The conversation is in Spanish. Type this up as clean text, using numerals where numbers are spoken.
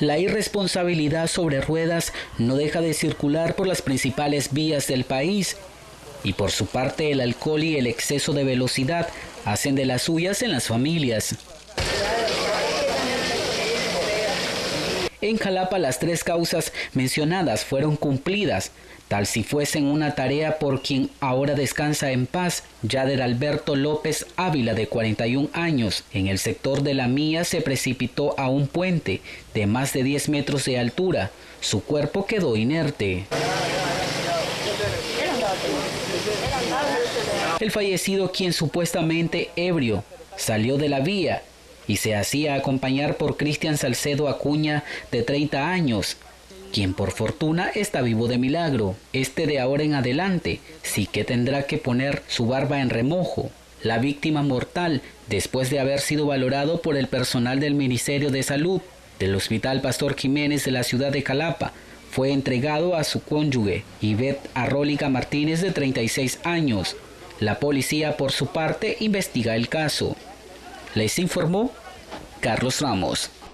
La irresponsabilidad sobre ruedas no deja de circular por las principales vías del país. Y por su parte, el alcohol y el exceso de velocidad hacen de las suyas en las familias. En Jalapa, las 3 causas mencionadas fueron cumplidas, tal si fuesen una tarea por quien ahora descansa en paz. Yader Alberto López Ávila, de 41 años, en el sector de La Mía, se precipitó a un puente de más de 10 metros de altura. Su cuerpo quedó inerte. El fallecido, quien supuestamente ebrio, salió de la vía y se hacía acompañar por Cristian Salcedo Acuña, de 30 años, quien por fortuna está vivo de milagro. Este de ahora en adelante sí que tendrá que poner su barba en remojo. La víctima mortal, después de haber sido valorado por el personal del Ministerio de Salud del Hospital Pastor Jiménez de la ciudad de Jalapa, fue entregado a su cónyuge, Ivette Arróliga Martínez, de 36 años. La policía, por su parte, investiga el caso. Les informó Carlos Ramos.